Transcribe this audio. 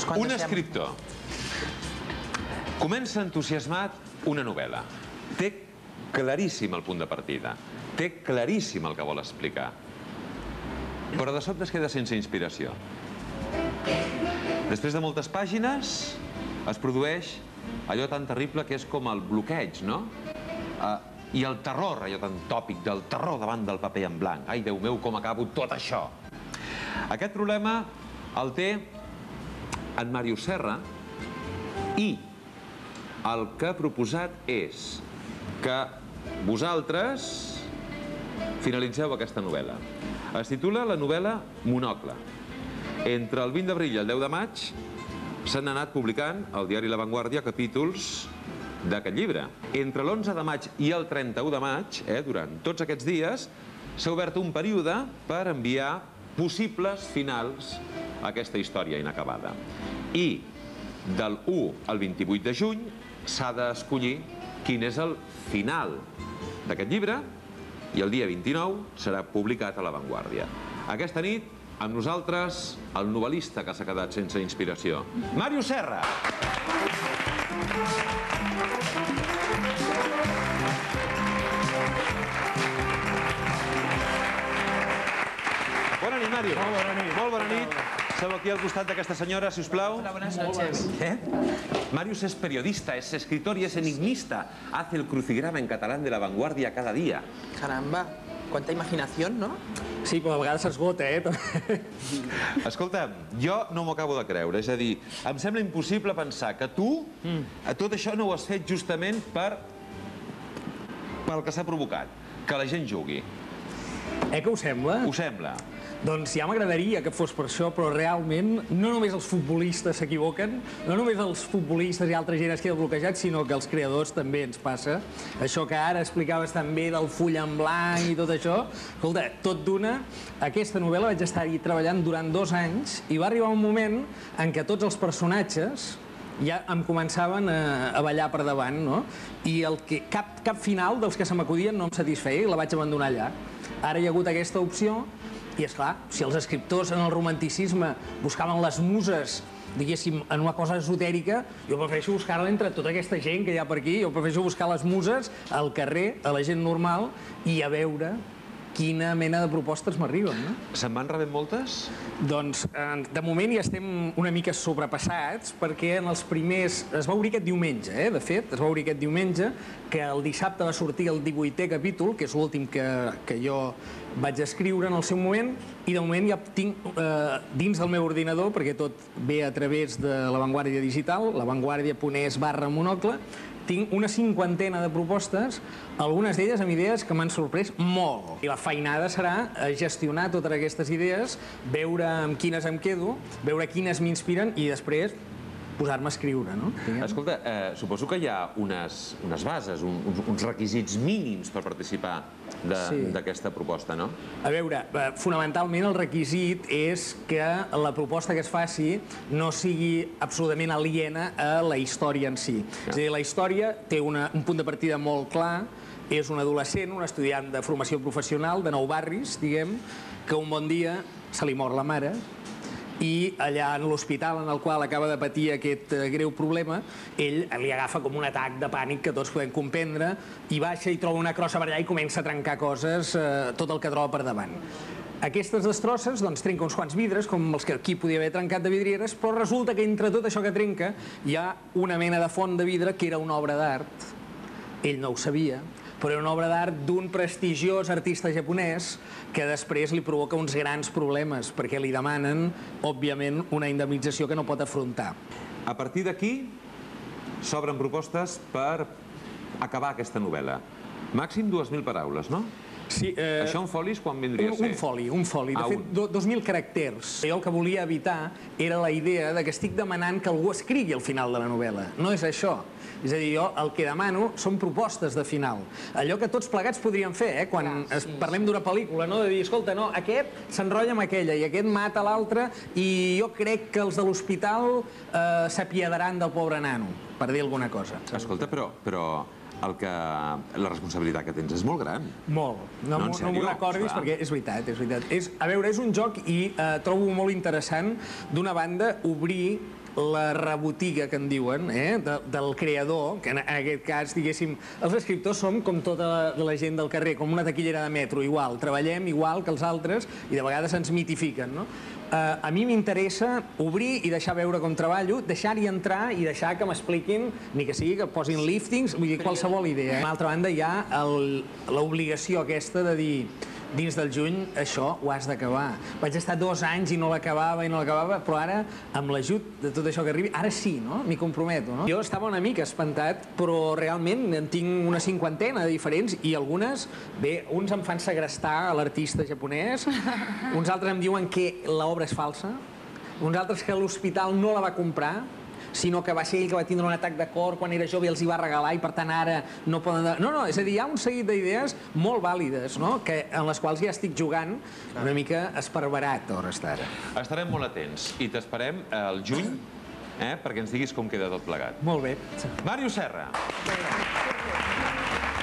Un escriptor comença entusiasmat una novel·la. Té claríssim el punt de partida. Té claríssim el que vol explicar. Però de sobte es queda sense inspiració. Després de moltes pàgines es produeix allò tan terrible que és com el bloqueig, no? I el terror, allò tan tòpic del terror davant del paper en blanc. Ai, Déu meu, com acabo tot això! Aquest problema el té en Màrius Serra i el que ha proposat és que vosaltres finalitzeu aquesta novel·la. Es titula la novel·la Monocle. Entre el 20 d'abril i el 10 de maig s'han anat publicant al diari La Vanguardia capítols d'aquest llibre. Entre l'11 de maig i el 31 de maig, durant tots aquests dies, s'ha obert un període per enviar possibles finals a aquesta història inacabada. I del 1 al 28 de juny s'ha d'escollir quin és el final d'aquest llibre i el dia 29 serà publicat a La Vanguardia. Aquesta nit, amb nosaltres, el novel·lista que s'ha quedat sense inspiració, Màrius Serra! Bona nit, Màrius. Molt bona nit. Molt bona nit. Seu aquí al costat d'aquesta senyora, si us plau. Hola, buenas noches. Màrius es periodista, es escritor y es enigmista. Hace el crucigrama en catalán de La Vanguardia cada día. Caramba, cuánta imaginación, ¿no? Sí, però a vegades s'esgota, Escolta'm, jo no m'ho acabo de creure. És a dir, em sembla impossible pensar que tu tot això no ho has fet justament pel que s'ha provocat, que la gent jugui. Que ho sembla? Ho sembla. Doncs ja m'agradaria que fos per això, però realment no només els futbolistes s'equivoquen, no només els futbolistes i altra gent es queda bloquejat, sinó que els creadors també ens passa. Això que ara explicaves també del full en blanc i tot això, escolta, tot d'una, aquesta novel·la vaig estar-hi treballant durant 2 anys i va arribar un moment en què tots els personatges ja em començaven a ballar per davant, no? I cap final dels que se m'acudien no em satisfeia i la vaig abandonar allà. Ara hi ha hagut aquesta opció i, esclar, si els escriptors en el romanticisme buscaven les muses, diguéssim, en una cosa esotèrica, jo prefereixo buscar-la entre tota aquesta gent que hi ha per aquí, jo prefereixo buscar les muses al carrer, a la gent normal, i a veure quina mena de propostes m'arriben, no? Se'n van rebent moltes? Doncs, de moment ja estem una mica sobrepassats, perquè en els primers... Es va obrir aquest diumenge, de fet, es va obrir aquest diumenge, que el dissabte va sortir el 18è capítol, que és l'últim que jo vaig escriure en el seu moment, i de moment ja tinc dins del meu ordinador, perquè tot ve a través de La Vanguardia Digital, lavanguardia.es/monocle, tinc una 50ena de propostes, algunes d'elles amb idees que m'han sorprès molt. I la feinada serà gestionar totes aquestes idees, veure amb quines em quedo, veure quines m'inspiren i després posar-me a escriure, no? Escolta, suposo que hi ha unes bases, uns requisits mínims per participar d'aquesta proposta, no? A veure, fonamentalment el requisit és que la proposta que es faci no sigui absolutament aliena a la història en si. És a dir, la història té un punt de partida molt clar, és un adolescent, un estudiant de formació professional de Nou Barris, diguem, que un bon dia se li mor la mare, i allà en l'hospital en el qual acaba de patir aquest greu problema, ell li agafa com un atac de pànic que tots podem comprendre i baixa i troba una crossa per allà i comença a trencar coses, tot el que troba per davant. Aquestes destrosses doncs trenca uns quants vidres, com els que aquí podia haver trencat de vidrieres, però resulta que entre tot això que trenca hi ha una mena de font de vidre que era una obra d'art. Ell no ho sabia, però era una obra d'art d'un prestigiós artista japonès que després li provoca uns grans problemes, perquè li demanen, òbviament, una indemnització que no pot afrontar. A partir d'aquí s'obren propostes per acabar aquesta novel·la. Màxim 2.000 paraules, no? Sí. Això en folis quan vindria a ser? Un foli. De fet, 2.000 caràcters. Jo el que volia evitar era la idea de que estic demanant que algú escrigui el final de la novel·la. No és això. És a dir, jo el que demano són propostes de final. Allò que tots plegats podríem fer, quan parlem d'una pel·lícula, no? De dir, escolta, no, aquest s'enrotlla amb aquella i aquest mata l'altre i jo crec que els de l'hospital s'apiadaran del pobre nano, per dir alguna cosa. Escolta, però la responsabilitat que tens és molt gran. Molt. No m'ho recordis perquè és veritat, és veritat. A veure, és un joc i trobo molt interessant, d'una banda, obrir la rebotiga que en diuen, del creador, que en aquest cas, diguéssim, els escriptors som com tota la gent del carrer, com una taquillera de metro, igual, treballem igual que els altres i de vegades ens mitifiquen, no? A mi m'interessa obrir i deixar veure com treballo, deixar-hi entrar i deixar que m'expliquin, ni que sigui que posin liftings, vull dir, qualsevol idea. D'altra banda, hi ha l'obligació aquesta de dir dins del juny això ho has d'acabar. Vaig estar 2 anys i no l'acabava, però ara, amb l'ajut de tot això que arribi, ara sí, no? M'hi comprometo, no? Jo estava una mica espantat, però realment en tinc una 50 de diferents i algunes, bé, uns em fan segrestar a l'artista japonès, uns altres em diuen que l'obra és falsa, uns altres que l'hospital no la va comprar, sinó que va ser ell que va tindre un atac de cor quan era jove i els hi va regalar i per tant ara no poden... No, és a dir, hi ha un seguit d'idees molt vàlides, no?, en les quals ja estic jugant una mica esparverat a hores d'ara. Estarem molt atents i t'esperem al juny perquè ens diguis com queda tot plegat. Molt bé. Màrius Serra.